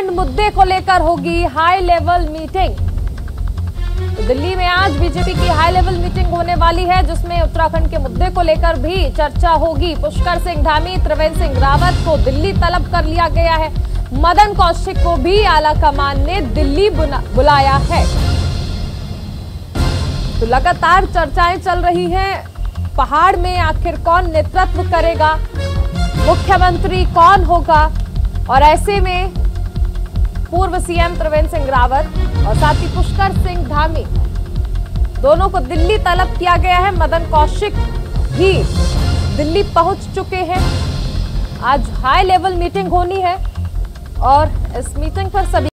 उत्तराखंड मुद्दे को लेकर होगी हाई लेवल मीटिंग। तो दिल्ली में आज बीजेपी की हाई लेवल मीटिंग होने वाली है, जिसमें उत्तराखंड के मुद्दे को लेकर भी चर्चा होगी। पुष्कर सिंह धामी, त्रिवेंद्र सिंह रावत को दिल्ली तलब कर लिया गया है। मदन कौशिक को भी आला कमान ने दिल्ली बुलाया है। तो लगातार चर्चाएं चल रही हैं, पहाड़ में आखिर कौन नेतृत्व करेगा, मुख्यमंत्री कौन होगा। और ऐसे में पूर्व सीएम त्रिवेंद्र सिंह रावत और साथ ही पुष्कर सिंह धामी दोनों को दिल्ली तलब किया गया है। मदन कौशिक भी दिल्ली पहुंच चुके हैं। आज हाई लेवल मीटिंग होनी है और इस मीटिंग पर सभी